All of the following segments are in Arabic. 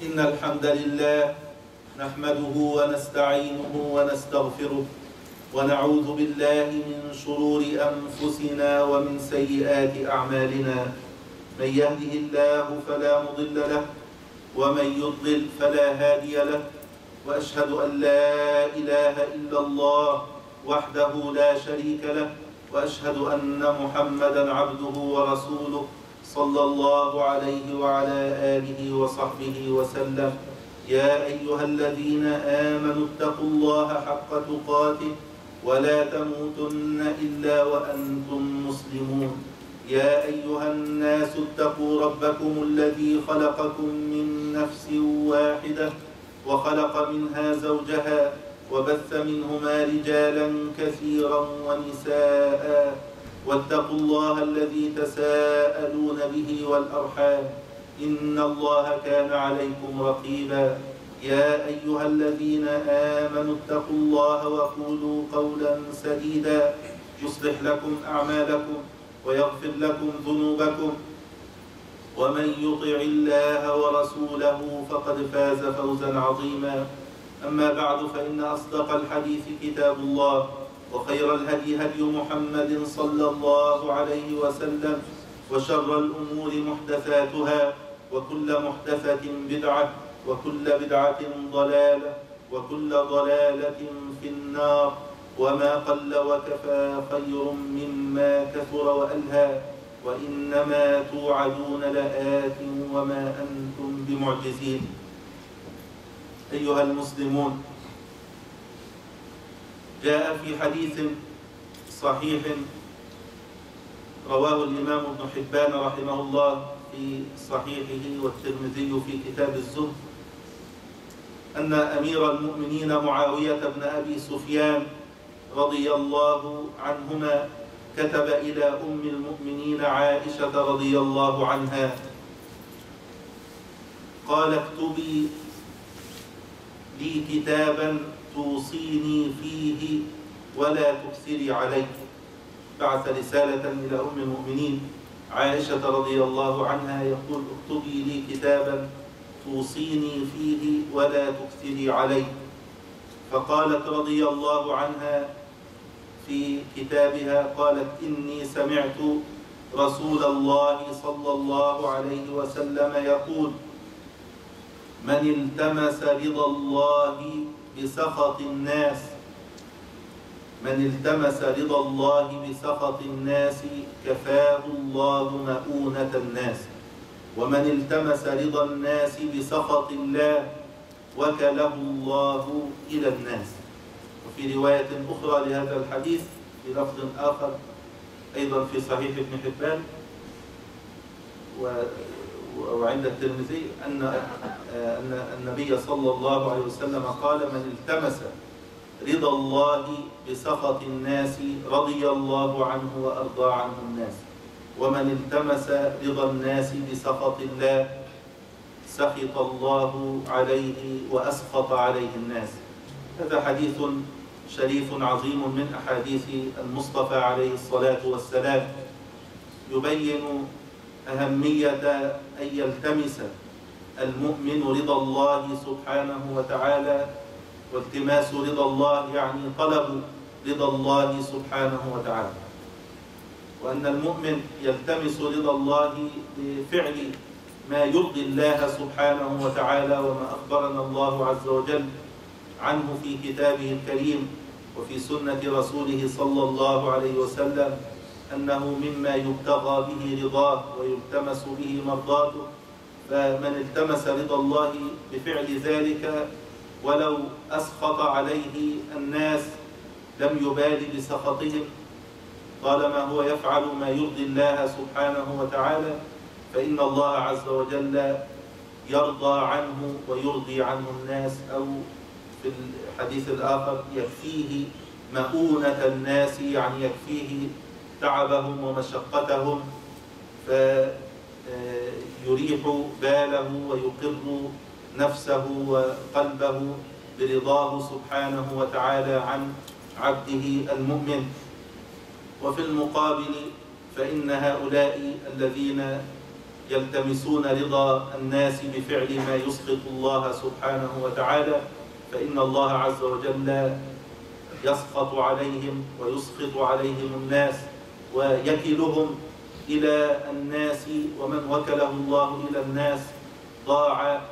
إن الحمد لله نحمده ونستعينه ونستغفره ونعوذ بالله من شرور أنفسنا ومن سيئات أعمالنا. من يهده الله فلا مضل له ومن يضلل فلا هادي له، وأشهد أن لا إله إلا الله وحده لا شريك له، وأشهد أن محمدا عبده ورسوله صلى الله عليه وعلى آله وصحبه وسلم. يا أيها الذين آمنوا اتقوا الله حق تقاته ولا تموتن إلا وأنتم مسلمون. يا أيها الناس اتقوا ربكم الذي خلقكم من نفس واحدة وخلق منها زوجها وبث منهما رجالا كثيرا ونساء، واتقوا الله الذي تساءلون به والأرحام إن الله كان عليكم رقيبا. يا أيها الذين آمنوا اتقوا الله وقولوا قولا سديدا يصلح لكم أعمالكم ويغفر لكم ذنوبكم، ومن يطع الله ورسوله فقد فاز فوزا عظيما. أما بعد، فإن أصدق الحديث كتاب الله، وخير الهدي هدي محمد صلى الله عليه وسلم، وشر الأمور محدثاتها، وكل محدثة بدعة، وكل بدعة ضلالة، وكل ضلالة في النار. وما قل وكفى خير مما كثر وألهى، وإنما توعدون لآت وما أنتم بمعجزين. أيها المسلمون، جاء في حديث صحيح رواه الإمام ابن حبان رحمه الله في صحيحه، والترمذي في كتاب الزهد، أن أمير المؤمنين معاوية بن أبي سفيان رضي الله عنهما كتب إلى أم المؤمنين عائشة رضي الله عنها، قال: اكتبي لي كتابا توصيني فيه ولا تكثري علي. بعث رسالة إلى أم المؤمنين عائشة رضي الله عنها يقول: اكتبي لي كتابا توصيني فيه ولا تكثري علي. فقالت رضي الله عنها في كتابها، قالت: إني سمعت رسول الله صلى الله عليه وسلم يقول: من التمس رضا الله بسخط الناس، من التمس رضا الله بسخط الناس كفاه الله مؤونة الناس، ومن التمس رضا الناس بسخط الله وكله الله إلى الناس. وفي رواية أخرى لهذا الحديث بلفظ آخر أيضا في صحيح ابن حبان وعند الترمذي أن النبي صلى الله عليه وسلم قال: من التمس رضا الله بسخط الناس رضي الله عنه وأرضى عنه الناس، ومن التمس رضا الناس بسخط الله سخط الله عليه وأسخط عليه الناس. هذا حديث شريف عظيم من أحاديث المصطفى عليه الصلاة والسلام، يبين أهمية أن يلتمس المؤمن رضا الله سبحانه وتعالى. والتماس رضا الله يعني طلب رضا الله سبحانه وتعالى، وأن المؤمن يلتمس رضا الله بفعل ما يرضي الله سبحانه وتعالى، وما أخبرنا الله عز وجل عنه في كتابه الكريم وفي سنة رسوله صلى الله عليه وسلم، أنه مما يبتغى به رضاه ويلتمس به مرضاته. فمن التمس رضا الله بفعل ذلك ولو أسخط عليه الناس لم يبالي بسخطهم، طالما هو يفعل ما يرضي الله سبحانه وتعالى، فإن الله عز وجل يرضى عنه ويرضي عنه الناس، أو في الحديث الآخر يكفيه مؤونة الناس، يعني يكفيه تعبهم ومشقتهم، فيريح باله ويقر نفسه وقلبه برضاه سبحانه وتعالى عن عبده المؤمن. وفي المقابل فإن هؤلاء الذين يلتمسون رضا الناس بفعل ما يسخط الله سبحانه وتعالى، فإن الله عز وجل يسخط عليهم ويسخط عليهم الناس ويكلهم إلى الناس، ومن وكله الله إلى الناس ضاع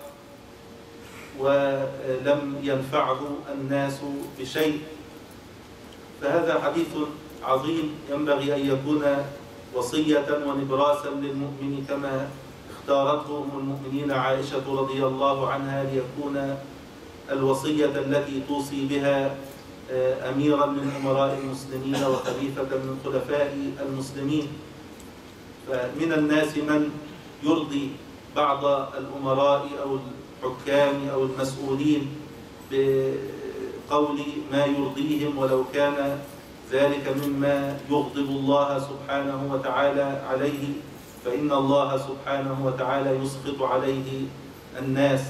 ولم ينفعه الناس بشيء. فهذا حديث عظيم ينبغي أن يكون وصية ونبراسا للمؤمن كما اختارته أم المؤمنين عائشة رضي الله عنها ليكون الوصية التي توصي بها أميرا من أمراء المسلمين وخليفة من خلفاء المسلمين. فمن الناس من يرضي بعض الأمراء أو الحكام أو المسؤولين بقول ما يرضيهم ولو كان ذلك مما يغضب الله سبحانه وتعالى عليه، فإن الله سبحانه وتعالى يسخط عليه الناس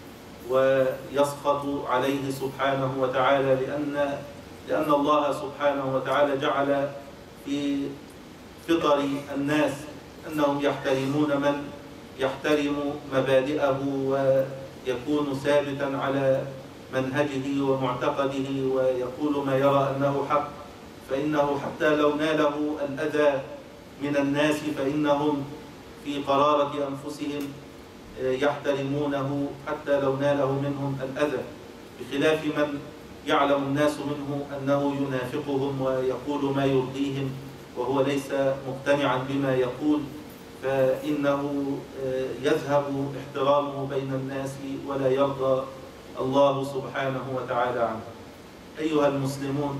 ويسخط عليه سبحانه وتعالى لأن الله سبحانه وتعالى جعل في فطر الناس أنهم يحترمون من يحترم مبادئه ويكون ثابتا على منهجه ومعتقده ويقول ما يرى أنه حق، فإنه حتى لو ناله الأذى من الناس فإنهم في قرارة أنفسهم يحترمونه حتى لو ناله منهم الأذى، بخلاف من يعلم الناس منه أنه ينافقهم ويقول ما يرضيهم وهو ليس مقتنعا بما يقول، فإنه يذهب احترامه بين الناس ولا يرضى الله سبحانه وتعالى عنه. أيها المسلمون،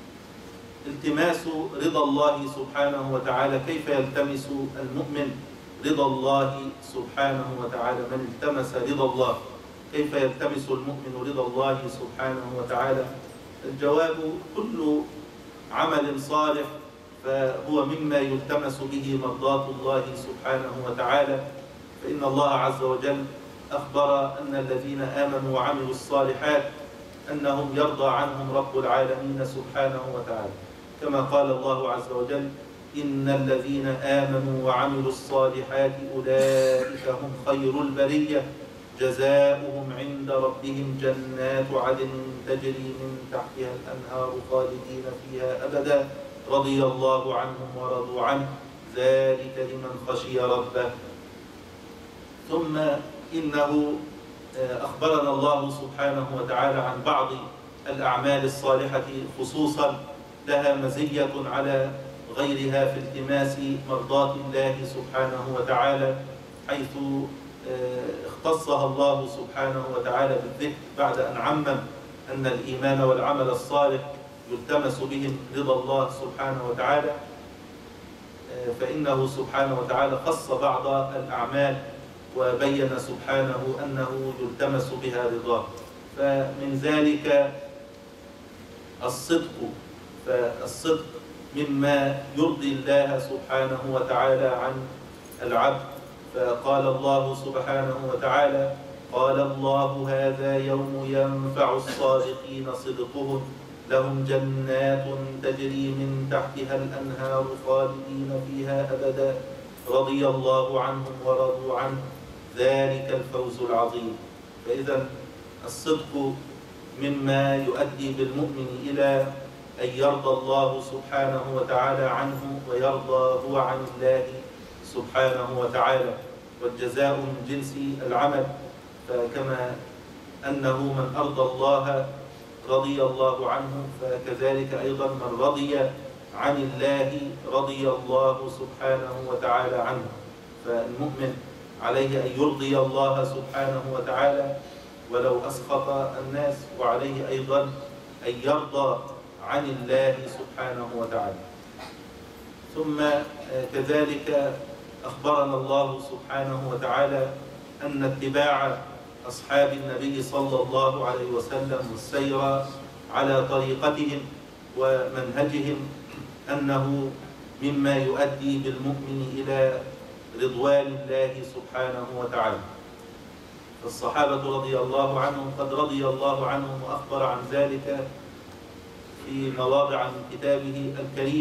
التماس رضا الله سبحانه وتعالى، كيف يلتمس المؤمن رضا الله سبحانه وتعالى؟ من التمس رضا الله، كيف يلتمس المؤمن رضا الله سبحانه وتعالى؟ الجواب: كل عمل صالح فهو مما يلتمس به مرضاة الله سبحانه وتعالى، فإن الله عز وجل أخبر أن الذين آمنوا وعملوا الصالحات أنهم يرضى عنهم رب العالمين سبحانه وتعالى، كما قال الله عز وجل: إن الذين آمنوا وعملوا الصالحات أولئك هم خير البرية جزاؤهم عند ربهم جنات عدن تجري من تحتها الأنهار خالدين فيها أبدا رضي الله عنهم ورضوا عنه ذلك لمن خشي ربه. ثم إنه أخبرنا الله سبحانه وتعالى عن بعض الأعمال الصالحة خصوصا لها مزية على غيرها في التماس مرضاة الله سبحانه وتعالى، حيث اختصها الله سبحانه وتعالى بالذكر بعد أن عمم أن الإيمان والعمل الصالح يلتمس بهم رضا الله سبحانه وتعالى، فإنه سبحانه وتعالى خص بعض الأعمال وبين سبحانه أنه يلتمس بها رضاه. فمن ذلك الصدق، فالصدق مما يرضي الله سبحانه وتعالى عن العبد، فقال الله سبحانه وتعالى: قال الله هذا يوم ينفع الصادقين صدقهم لهم جنات تجري من تحتها الأنهار خالدين فيها أبدا رضي الله عنهم ورضوا عنه ذلك الفوز العظيم. فإذا الصدق مما يؤدي بالمؤمن إلى أن يرضى الله سبحانه وتعالى عنه ويرضى هو عن الله سبحانه وتعالى، والجزاء من جنس العمل، فكما أنه من أرضى الله رضي الله عنه فكذلك أيضا من رضي عن الله رضي الله سبحانه وتعالى عنه. فالمؤمن عليه أن يرضي الله سبحانه وتعالى ولو أسخط الناس، وعليه أيضا أن يرضى عن الله سبحانه وتعالى. ثم كذلك أخبرنا الله سبحانه وتعالى أن اتباع أصحاب النبي صلى الله عليه وسلم والسير على طريقتهم ومنهجهم أنه مما يؤدي بالمؤمن إلى رضوان الله سبحانه وتعالى. فالصحابة رضي الله عنهم قد رضي الله عنهم وأخبر عن ذلك في مواضع من كتابه الكريم،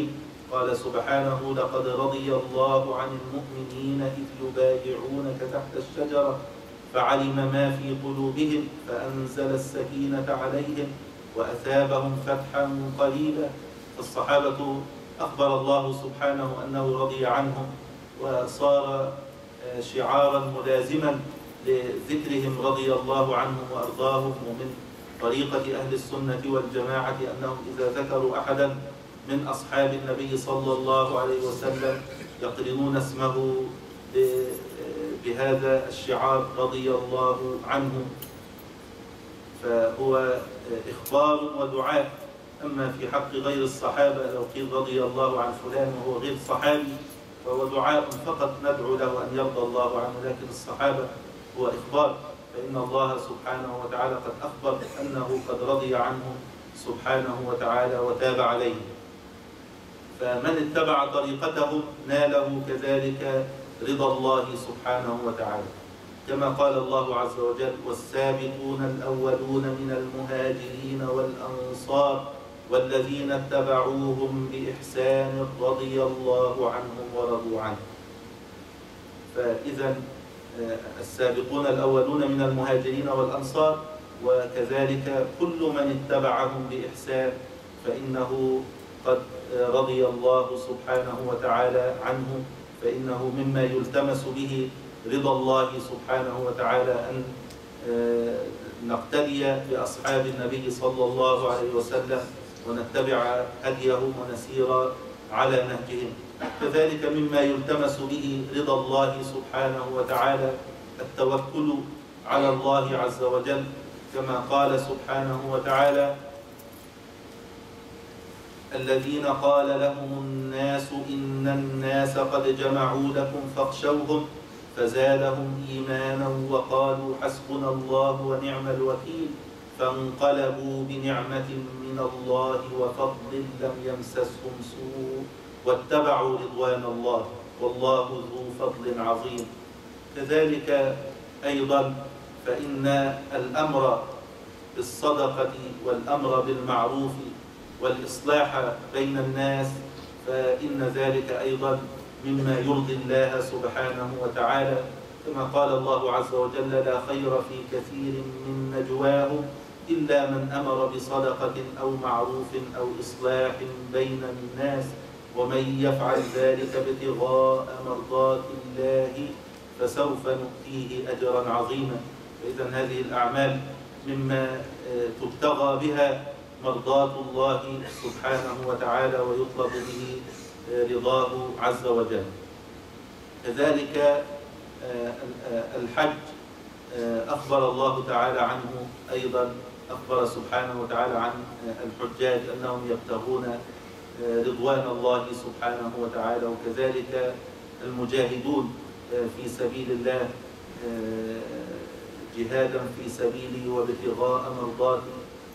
قال سبحانه: لقد رضي الله عن المؤمنين إذ يبايعونك تحت الشجرة فعلم ما في قلوبهم فأنزل السكينة عليهم وأثابهم فتحا قريبا. فالصحابة أخبر الله سبحانه أنه رضي عنهم، وصار شعارا ملازما لذكرهم رضي الله عنهم وأرضاهم. ومن طريقة أهل السنة والجماعة أنهم إذا ذكروا أحدا من أصحاب النبي صلى الله عليه وسلم يقرنون اسمه بهذا الشعار رضي الله عنه، فهو إخبار ودعاء. أما في حق غير الصحابة لو قيل رضي الله عن فلان وهو غير صحابي فهو دعاء فقط ندعو له أن يرضى الله عنه، لكن الصحابة هو إخبار، فإن الله سبحانه وتعالى قد أخبر أنه قد رضي عنهم سبحانه وتعالى وتاب عليهم. فمن اتبع طريقتهم ناله كذلك رضا الله سبحانه وتعالى، كما قال الله عز وجل: والسابقون الأولون من المهاجرين والأنصار والذين اتبعوهم بإحسان رضي الله عنهم ورضوا عنه. فإذا السابقون الأولون من المهاجرين والأنصار، وكذلك كل من اتبعهم بإحسان فإنه قد رضي الله سبحانه وتعالى عنه، فإنه مما يلتمس به رضا الله سبحانه وتعالى أن نقتدي بأصحاب النبي صلى الله عليه وسلم ونتبع هديهم ونسير على نهجهم. كذلك مما يلتمس به رضا الله سبحانه وتعالى التوكل على الله عز وجل، كما قال سبحانه وتعالى: الذين قال لهم الناس إن الناس قد جمعوا لكم فاخشوهم فزادهم إيمانا وقالوا حسبنا الله ونعم الوكيل فانقلبوا بنعمة من الله وفضل لم يمسسهم سوء واتبعوا رضوان الله والله ذو فضل عظيم. كذلك أيضا فإن الأمر بالصدقة والأمر بالمعروف والإصلاح بين الناس فإن ذلك أيضا مما يرضي الله سبحانه وتعالى، كما قال الله عز وجل: لا خير في كثير من نجواهم إلا من أمر بصدقة أو معروف أو إصلاح بين الناس ومن يفعل ذلك ابتغاء مرضات الله فسوف نؤتيه أجرا عظيما. فإذا هذه الأعمال مما تبتغى بها مرضاة الله سبحانه وتعالى ويطلب به رضاه عز وجل. كذلك الحج أخبر الله تعالى عنه أيضا، أخبر سبحانه وتعالى عن الحجاج أنهم يبتغون رضوان الله سبحانه وتعالى، وكذلك المجاهدون في سبيل الله جهادا في سبيله وابتغاء مرضاته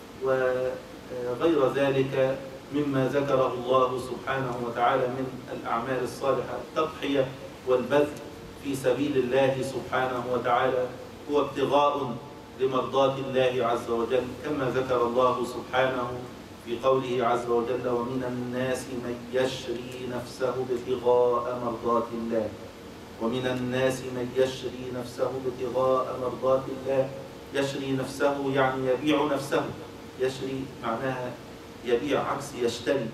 وغير ذلك مما ذكره الله سبحانه وتعالى من الأعمال الصالحة. التضحية والبذل في سبيل الله سبحانه وتعالى هو ابتغاء لمرضاة الله عز وجل، كما ذكر الله سبحانه في قوله عز وجل: ومن الناس من يشري نفسه ابتغاء مرضات الله. ومن الناس من يشري نفسه ابتغاء مرضات الله. يشري نفسه يعني يبيع نفسه، يشري معناها يبيع عكس يشتري.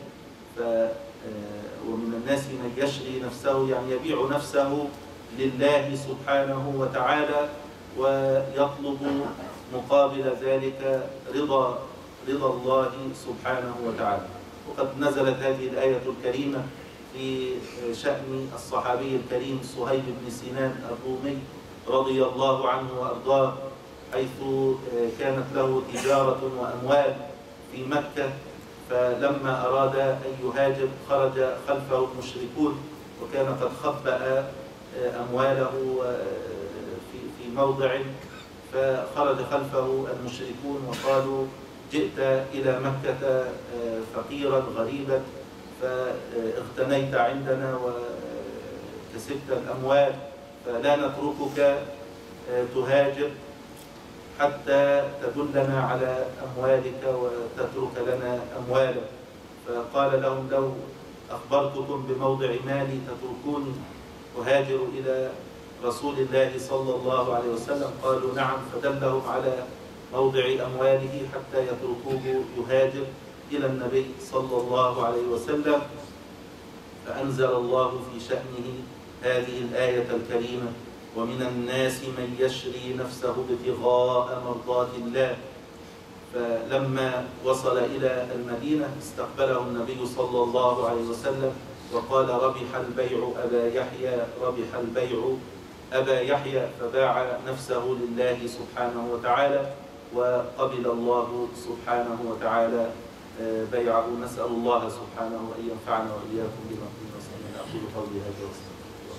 ومن الناس من يشري نفسه يعني يبيع نفسه لله سبحانه وتعالى ويطلب مقابل ذلك رضا الله سبحانه وتعالى. وقد نزلت هذه الآية الكريمة في شأن الصحابي الكريم صهيب بن سنان الرومي رضي الله عنه وأرضاه، حيث كانت له تجارة وأموال في مكة، فلما أراد أن يهاجر خرج خلفه المشركون، وكان قد خبأ أمواله في موضع، فخرج خلفه المشركون وقالوا: جئت إلى مكة فقيرا غريبا فاغتنيت عندنا وكسبت الأموال، فلا نتركك تهاجر حتى تدلنا على أموالك وتترك لنا أموالك. فقال لهم: لو أخبرتكم بموضع مالي تتركوني أهاجر إلى رسول الله صلى الله عليه وسلم؟ قالوا نعم. فدلهم على موضع أمواله حتى يتركوه يهاجر إلى النبي صلى الله عليه وسلم. فأنزل الله في شأنه هذه الآية الكريمة: ومن الناس من يشري نفسه ابتغاء مرضات الله. فلما وصل إلى المدينة استقبله النبي صلى الله عليه وسلم وقال: ربح البيع أبا يحيى، ربح البيع أبا يحيى. فباع نفسه لله سبحانه وتعالى وقبل الله سبحانه وتعالى بيعه. نسأل الله سبحانه أن ينفعنا وإياكم بما كنا نسمع. أقول قولي هذا واستغفر الله.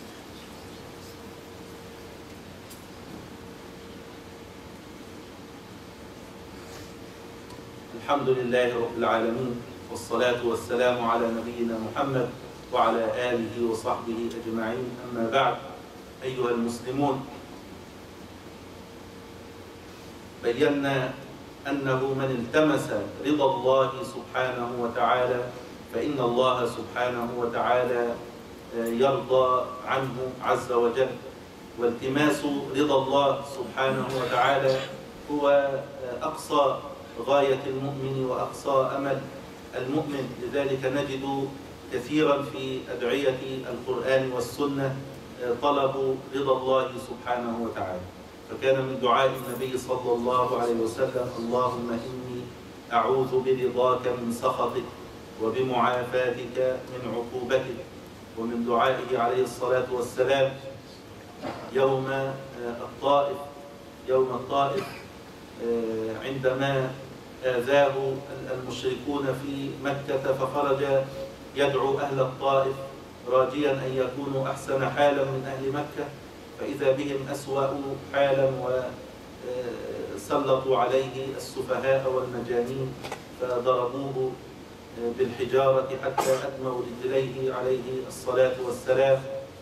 الحمد لله رب العالمين، والصلاة والسلام على نبينا محمد وعلى آله وصحبه أجمعين. أما بعد، أيها المسلمون، بينا أنه من التمس رضا الله سبحانه وتعالى فإن الله سبحانه وتعالى يرضى عنه عز وجل. والتماس رضا الله سبحانه وتعالى هو أقصى غاية المؤمن وأقصى أمل المؤمن. لذلك نجد كثيرا في أدعية القرآن والسنة طلب رضا الله سبحانه وتعالى. فكان من دعاء النبي صلى الله عليه وسلم: اللهم إني أعوذ برضاك من سخطك وبمعافاتك من عقوبتك. ومن دعائه عليه الصلاة والسلام يوم الطائف عندما آذاه المشركون في مكة، فخرج يدعو أهل الطائف راجيا أن يكونوا أحسن حالا من أهل مكة، فإذا بهم أسوأ حالا وسلطوا عليه السفهاء والمجانين فضربوه بالحجارة حتى أدموا رجليه عليه الصلاة والسلام،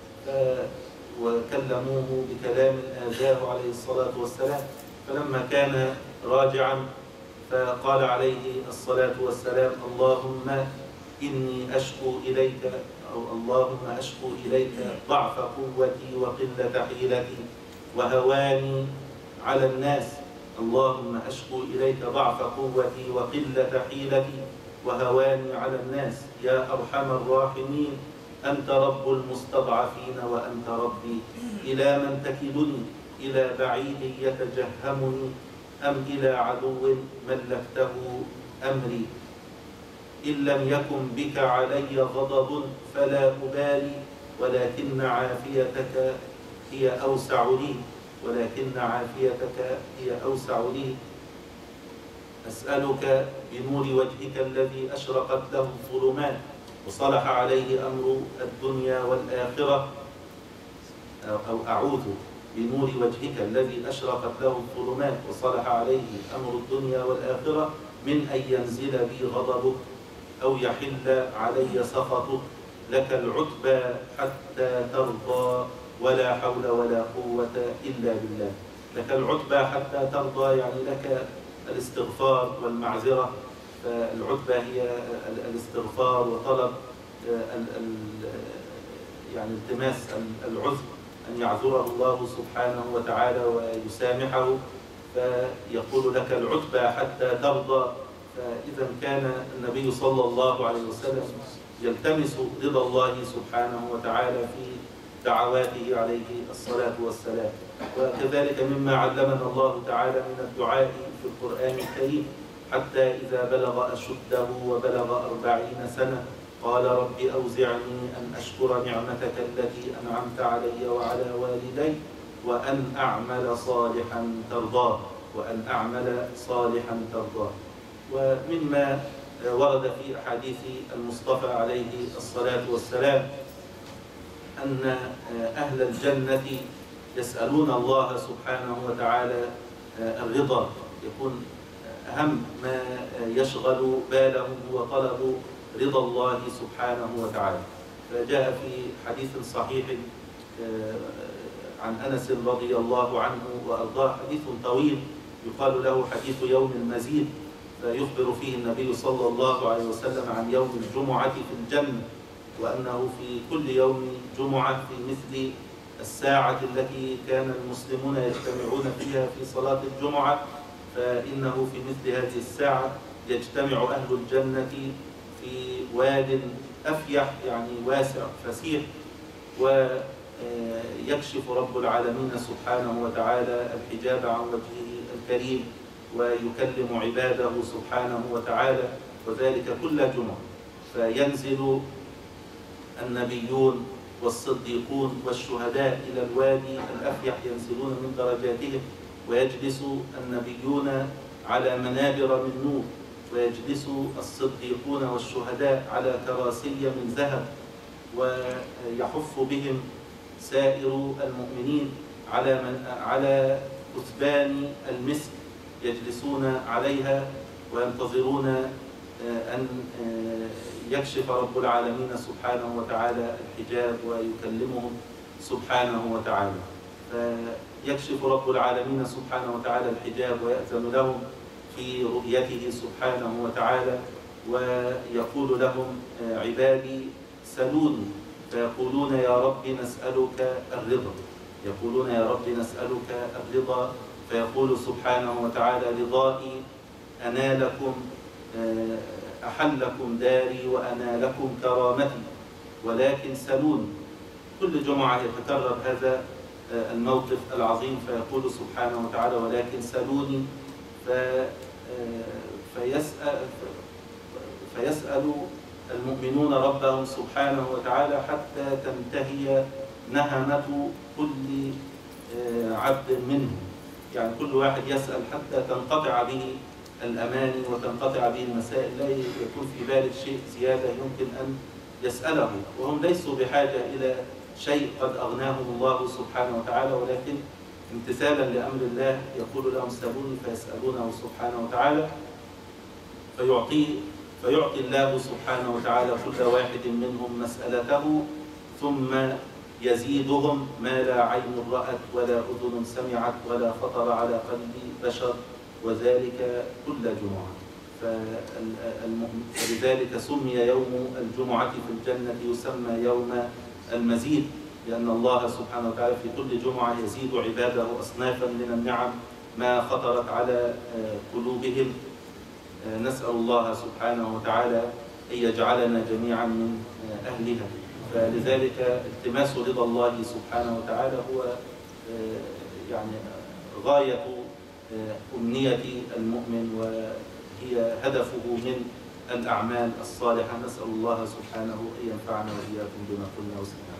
وكلموه بكلام آذاه عليه الصلاة والسلام. فلما كان راجعا فقال عليه الصلاة والسلام: اللهم إني أشكو إليك، أو اللهم أشكو إليك ضعف قوتي وقلة حيلتي وهواني على الناس. اللهم أشكو إليك ضعف قوتي وقلة حيلتي وهواني على الناس، يا أرحم الراحمين، أنت رب المستضعفين وأنت ربي. إلى من تكلني؟ إلى بعيد يتجهمني أم إلى عدو ملكته أمري؟ إن لم يكن بك علي غضب فلا أبالي، ولكن عافيتك هي أوسع لي، ولكن عافيتك هي أوسع لي. أسألك بنور وجهك الذي أشرقت له الظلمات وصلح عليه أمر الدنيا والآخرة، أو أعوذ بنور وجهك الذي أشرقت له الظلمات وصلح عليه أمر الدنيا والآخرة من أن ينزل بي غضبك أو يحل علي سخطك. لك العتبى حتى ترضى، ولا حول ولا قوة إلا بالله. لك العتبى حتى ترضى، يعني لك الاستغفار والمعذرة. فالعتبى هي الاستغفار وطلب يعني التماس العذر، أن يعذره الله سبحانه وتعالى ويسامحه. فيقول: لك العتبى حتى ترضى. فإذا كان النبي صلى الله عليه وسلم يلتمس رضا الله سبحانه وتعالى في دعواته عليه الصلاة والسلام. وكذلك مما علمنا الله تعالى من الدعاء في القرآن الكريم: حتى إذا بلغ أشده وبلغ 40 سنة قال: رب أوزعني أن أشكر نعمتك التي أنعمت علي وعلى والدي وأن أعمل صالحا ترضاه، وأن أعمل صالحا ترضاه. ومما ورد في أحاديث المصطفى عليه الصلاة والسلام أن أهل الجنة يسألون الله سبحانه وتعالى الرضا، يكون أهم ما يشغل بالهم هو طلب رضا الله سبحانه وتعالى. فجاء في حديث صحيح عن أنس رضي الله عنه وأرضاه، حديث طويل يقال له حديث يوم المزيد. فيخبر فيه النبي صلى الله عليه وسلم عن يوم الجمعة في الجنة، وأنه في كل يوم جمعة في مثل الساعة التي كان المسلمون يجتمعون فيها في صلاة الجمعة، فإنه في مثل هذه الساعة يجتمع أهل الجنة في واد أفيح، يعني واسع فسيح، ويكشف رب العالمين سبحانه وتعالى الحجاب عن وجهه الكريم ويكلم عباده سبحانه وتعالى، وذلك كل جمعة. فينزل النبيون والصديقون والشهداء إلى الوادي الأفيح، ينزلون من درجاتهم، ويجلس النبيون على منابر من نور، ويجلس الصديقون والشهداء على كراسي من ذهب، ويحف بهم سائر المؤمنين على كثبان المسك يجلسون عليها، وينتظرون أن يكشف رب العالمين سبحانه وتعالى الحجاب ويكلمهم سبحانه وتعالى. فيكشف رب العالمين سبحانه وتعالى الحجاب ويأذن لهم في رؤيته سبحانه وتعالى، ويقول لهم عبادي سلوني، فيقولون يا رب نسألك الرضا، يقولون يا رب نسألك الرضا، فيقول سبحانه وتعالى رضائي أنالكم أحلكم داري وأنالكم كرامتي، ولكن سلوني. كل جمعة يتكرر هذا الموقف العظيم، فيقول سبحانه وتعالى ولكن سلوني، فيسأل المؤمنون ربهم سبحانه وتعالى حتى تنتهي نهمة كل عبد منهم، يعني كل واحد يسأل حتى تنقطع به الأماني وتنقطع به المسائل، لا يكون في بالك شيء زيادة يمكن أن يسأله، وهم ليسوا بحاجة إلى شيء قد أغناهم الله سبحانه وتعالى، ولكن امتثالا لأمر الله يقول لهم سألوني فيسألونه سبحانه وتعالى، فيعطي الله سبحانه وتعالى كل واحد منهم مسألته، ثم يزيدهم ما لا عين رأت ولا أذن سمعت ولا خطر على قلب بشر، وذلك كل جمعة. فلذلك سمي يوم الجمعة في الجنة يسمى يوم المزيد، لأن الله سبحانه وتعالى في كل جمعة يزيد عباده أصنافا من النعم ما خطرت على قلوبهم. نسأل الله سبحانه وتعالى أن يجعلنا جميعا من أهلها. فلذلك التماس رضا الله سبحانه وتعالى هو يعني غاية أمنية المؤمن، وهي هدفه من الأعمال الصالحة. نسأل الله سبحانه أن ينفعنا وإياكم بما قلنا وسمعنا.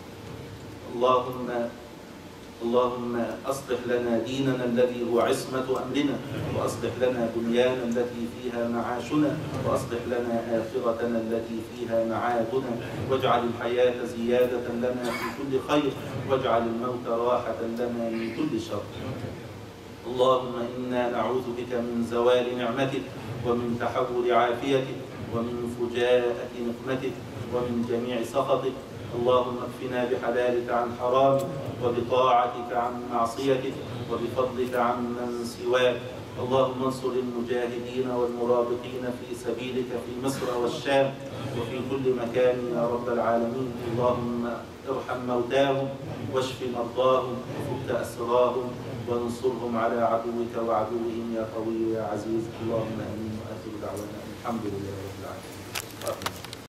اللهم أصلح لنا ديننا الذي هو عصمة أمرنا، وأصلح لنا دنيانا التي فيها معاشنا، وأصلح لنا آخرتنا التي فيها معادنا، واجعل الحياة زيادة لنا في كل خير، واجعل الموت راحة لنا من كل شر. اللهم إنا نعوذ بك من زوال نعمتك، ومن تحول عافيتك، ومن فجاءة نقمتك، ومن جميع سخطك. اللهم اكفنا بحلالك عن حرامك، وبطاعتك عن معصيتك، وبفضلك عن من سواك. اللهم انصر المجاهدين والمرابطين في سبيلك في مصر والشام وفي كل مكان يا رب العالمين. اللهم ارحم موتاهم واشف مرضاهم وفك أسراهم وانصرهم على عدوك وعدوهم يا قوي يا عزيز. اللهم امين. واخر دعوانا الحمد لله رب العالمين.